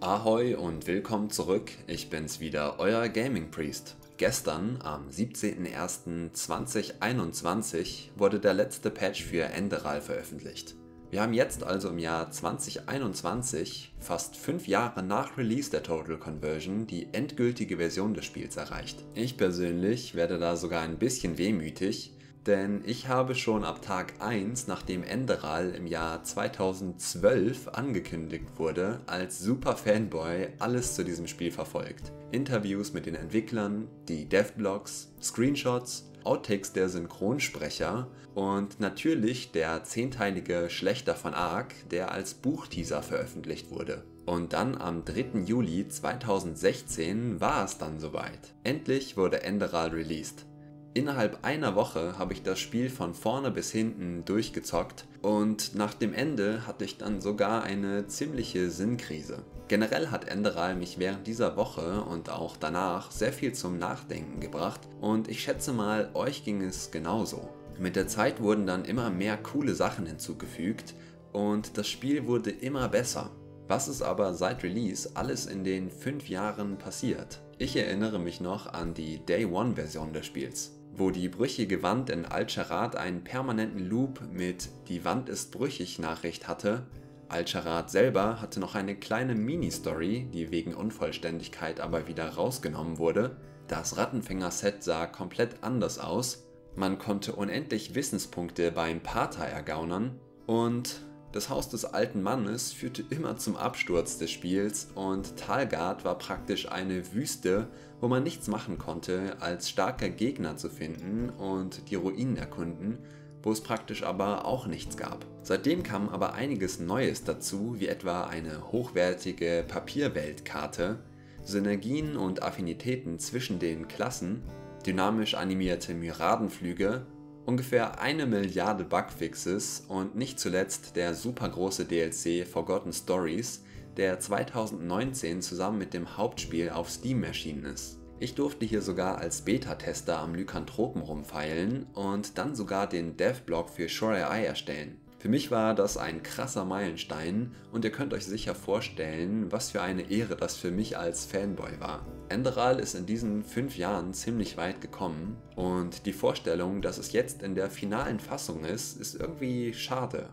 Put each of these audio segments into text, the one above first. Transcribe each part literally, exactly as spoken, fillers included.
Ahoi und willkommen zurück, ich bin's wieder, euer Gaming Priest. Gestern, am siebzehnten ersten zweitausendeinundzwanzig, wurde der letzte Patch für Enderal veröffentlicht. Wir haben jetzt also im Jahr zweitausendeinundzwanzig, fast fünf Jahre nach Release der Total Conversion, die endgültige Version des Spiels erreicht. Ich persönlich werde da sogar ein bisschen wehmütig, denn ich habe schon ab Tag eins, nachdem Enderal im Jahr zweitausendzwölf angekündigt wurde, als super Fanboy alles zu diesem Spiel verfolgt. Interviews mit den Entwicklern, die Devblogs, Screenshots, Outtakes der Synchronsprecher und natürlich der zehnteilige Schlächter von Ark, der als Buchteaser veröffentlicht wurde. Und dann am dritten Juli zweitausendsechzehn war es dann soweit. Endlich wurde Enderal released. Innerhalb einer Woche habe ich das Spiel von vorne bis hinten durchgezockt und nach dem Ende hatte ich dann sogar eine ziemliche Sinnkrise. Generell hat Enderal mich während dieser Woche und auch danach sehr viel zum Nachdenken gebracht und ich schätze mal, euch ging es genauso. Mit der Zeit wurden dann immer mehr coole Sachen hinzugefügt und das Spiel wurde immer besser. Was ist aber seit Release alles in den fünf Jahren passiert? Ich erinnere mich noch an die Day One Version des Spiels, wo die brüchige Wand in Al-Sharad einen permanenten Loop mit „Die Wand ist brüchig" Nachricht hatte. Al-Sharad selber hatte noch eine kleine Mini-Story, die wegen Unvollständigkeit aber wieder rausgenommen wurde. Das Rattenfänger-Set sah komplett anders aus. Man konnte unendlich Wissenspunkte beim Pater ergaunern und das Haus des alten Mannes führte immer zum Absturz des Spiels und Talgard war praktisch eine Wüste, wo man nichts machen konnte, als starke Gegner zu finden und die Ruinen erkunden, wo es praktisch aber auch nichts gab. Seitdem kam aber einiges Neues dazu, wie etwa eine hochwertige Papierweltkarte, Synergien und Affinitäten zwischen den Klassen, dynamisch animierte Myradenflüge, ungefähr eine Milliarde Bugfixes und nicht zuletzt der super große D L C Forgotten Stories, der zweitausendneunzehn zusammen mit dem Hauptspiel auf Steam erschienen ist. Ich durfte hier sogar als Beta-Tester am Lykanthropen rumfeilen und dann sogar den Devblog für Sure A I erstellen. Für mich war das ein krasser Meilenstein und ihr könnt euch sicher vorstellen, was für eine Ehre das für mich als Fanboy war. Enderal ist in diesen fünf Jahren ziemlich weit gekommen und die Vorstellung, dass es jetzt in der finalen Fassung ist, ist irgendwie schade.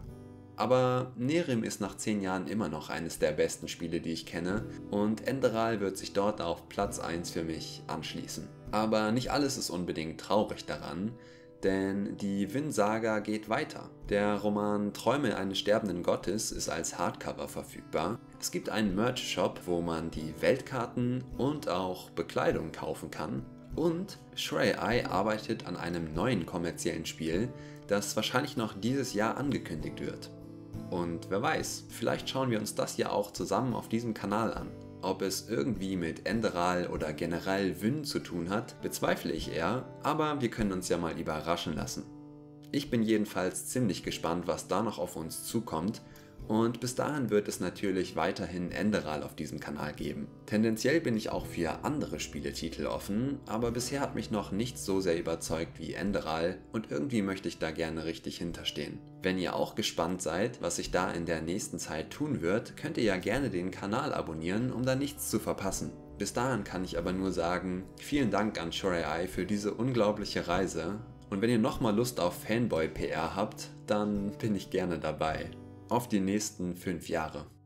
Aber Nehrim ist nach zehn Jahren immer noch eines der besten Spiele, die ich kenne und Enderal wird sich dort auf Platz eins für mich anschließen. Aber nicht alles ist unbedingt traurig daran, denn die Vin-Saga geht weiter. Der Roman Träume eines sterbenden Gottes ist als Hardcover verfügbar. Es gibt einen Merch-Shop, wo man die Weltkarten und auch Bekleidung kaufen kann. Und Sure A I arbeitet an einem neuen kommerziellen Spiel, das wahrscheinlich noch dieses Jahr angekündigt wird. Und wer weiß, vielleicht schauen wir uns das ja auch zusammen auf diesem Kanal an. Ob es irgendwie mit Enderal oder generell Vin zu tun hat, bezweifle ich eher, aber wir können uns ja mal überraschen lassen. Ich bin jedenfalls ziemlich gespannt, was da noch auf uns zukommt und bis dahin wird es natürlich weiterhin Enderal auf diesem Kanal geben. Tendenziell bin ich auch für andere Spieletitel offen, aber bisher hat mich noch nichts so sehr überzeugt wie Enderal und irgendwie möchte ich da gerne richtig hinterstehen. Wenn ihr auch gespannt seid, was sich da in der nächsten Zeit tun wird, könnt ihr ja gerne den Kanal abonnieren, um da nichts zu verpassen. Bis dahin kann ich aber nur sagen, vielen Dank an Sure A I für diese unglaubliche Reise und wenn ihr nochmal Lust auf Fanboy-P R habt, dann bin ich gerne dabei. Auf die nächsten fünf Jahre.